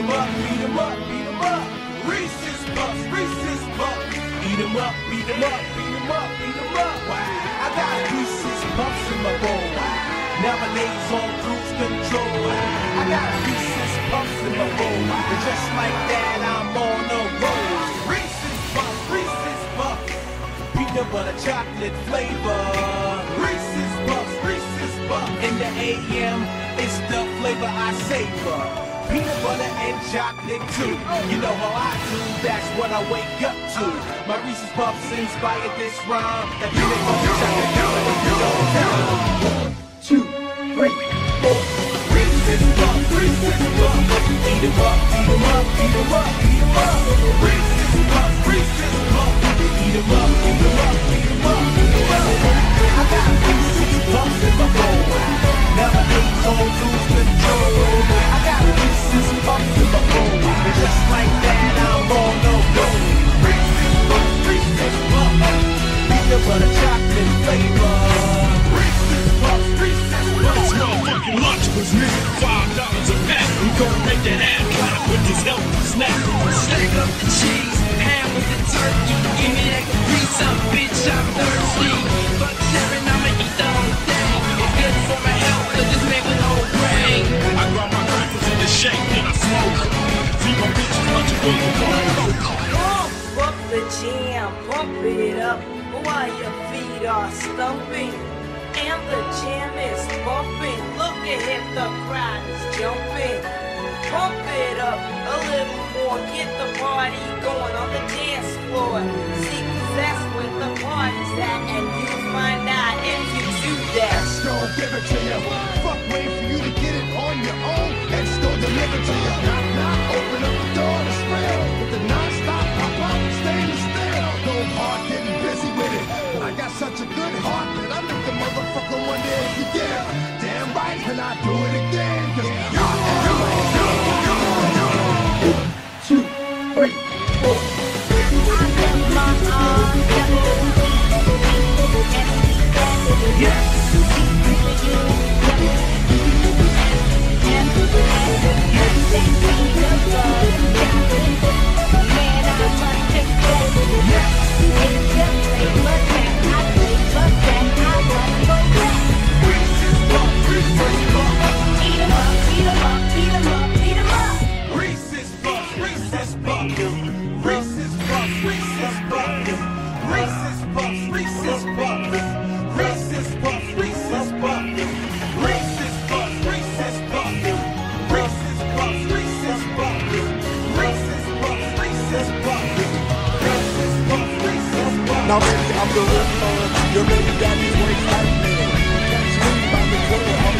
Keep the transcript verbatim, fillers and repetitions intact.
'em up, beat 'em up, beat 'em up. Reese's Puffs, Reese's Puffs. Beat 'em up, beat 'em up, beat 'em up, beat 'em up. I got Reese's Puffs in my bowl. Nowadays on cruise control. I got Reese's Puffs in my bowl. And just like that, I'm on the road. Reese's Puffs, Reese's Puffs. Peanut butter chocolate flavor. Reese's Puffs, Reese's Puffs. In the A M, it's the flavor I savor. Peanut butter and chocolate too. You know how I do, that's what I wake up to. My Reese's Puffs inspired this rhyme. That peanut butter chocolate flavor. One, two, three, four. Reese's Puffs, Reese's Puffs. Eat 'em up, eat 'em up, eat 'em up, eat 'em up. Reese's Puffs, Reese's Puffs. Eat 'em up, eat 'em up, eat 'em up, eat 'em up. I got Reese's Puffs in my bowl. Nowadays on cruise control. I got Reese's Puffs in my bowl. And just like that, I'm on the road. Reese's Puffs, Reese's Puffs. Peanut butter chocolate flavor. Reese's Puffs, Reese's Puffs. This motherfucking lunch was missing five dollars a pack. We gonna make that ass clap with this healthy snack. Stack up the cheese, ham with the turkey. Give me that grease up, bitch, I'm thirsty. Fuck sharing, I'ma eat the whole thing. It's good for my health, cause it's made with whole grain. I grind my crackers in the shake, then I smoke. Feed my bitches lunch and wait for my coke. Pump up the jam, pump it up while your feet are stumping. And the jam is bumping. Look ahead, the crowd is jumping. Pump it up a little more, get the party going on the dance floor. See, cause that's where the party's at, and you'll find out if you do that. Gon' give it to you. Fuck, wait for you to get it on your own. And still deliver to you. Knock, knock, open up the door to real. With the non-stop pop-up, stainless steel. Go hard, getting busy with it. But I got such a good heart that I make the motherfucker wonder if you get it. Damn right, and I do it again. Cause you, you, you, you, you. One, two, three, four. I got my arms Yes. Reese's Puffs, Reese's Puffs. Reese's Puffs, Reese's Puffs. Reese's Puffs, Reese's Puffs. Reese's Puffs, Reese's Puffs. Reese's Puffs, Reese's Puffs. Reese's Puffs, Reese's Puffs. Reese's Puffs, Reese's Puffs. Reese's Puffs, Reese's Puffs. Now baby, I'm the real one. Your baby daddy's way like me. Catch me by the corner.